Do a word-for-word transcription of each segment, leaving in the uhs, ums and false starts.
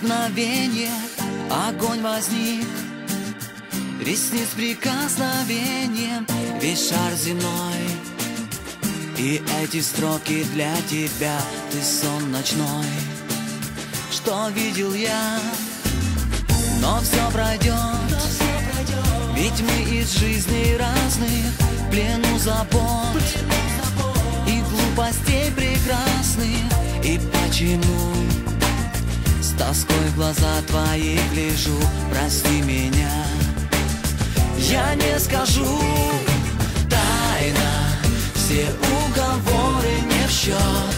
есть мгновенье, огонь возник, ресниц прикосновением весь шар земной. И эти строки для тебя, ты сон ночной. Что видел я, но все пройдет, ведь мы из жизней разных, в плену забот и глупостей прекрасных. И почему с тоской в глаза твои гляжу? Прости меня, я не скажу. Тайна, все уговоры не в счет.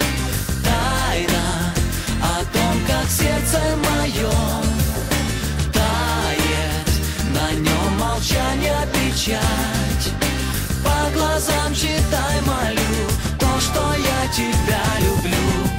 Тайна о том, как сердце мое тает, на нем молчание печать. По глазам читай, молю, то, что я тебя люблю.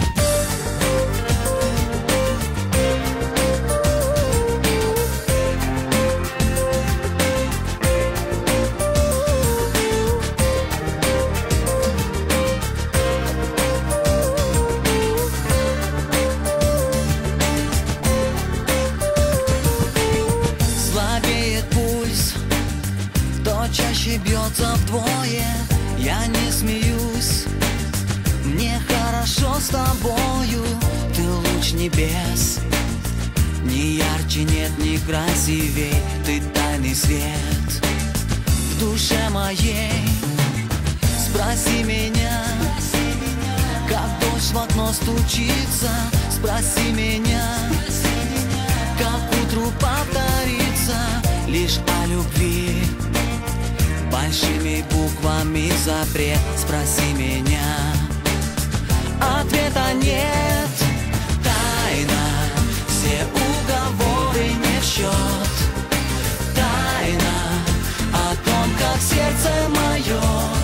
Чаще бьется вдвое, я не смеюсь, мне хорошо с тобою. Ты луч небес, ни ярче нет, ни красивей. Ты тайный свет в душе моей. Спроси меня, как дождь в окно стучится. Спроси меня, как утру повторится лишь о любви. Большими буквами запрет, спроси меня, ответа нет. Тайна, все уговоры не в счет. Тайна о том, как сердце мое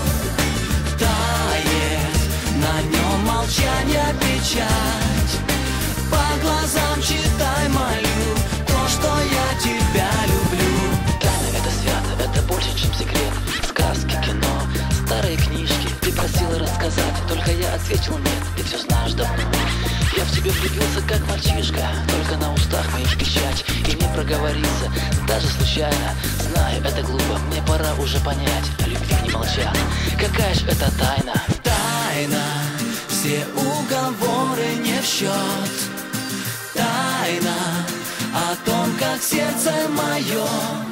тает, на нем молчание печать. По глазам читай, молю, то, что я тебя люблю. Тайна — это свято, это больше, чем секрет. Сказки, кино, старые книжки. Ты просила рассказать, только я ответил нет. Ты все знаешь давно. Я в тебе влюбился, как мальчишка, только на устах моих печать. И не проговориться, даже случайно. Знаю, это глупо, мне пора уже понять. О любви не молчат, какая ж это тайна? Тайна, все уговоры не в счет. Тайна о том, как сердце мое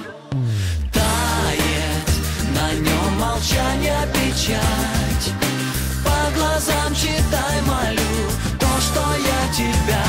тает, на нем молчание печать. По глазам читай, молю, то, что я тебя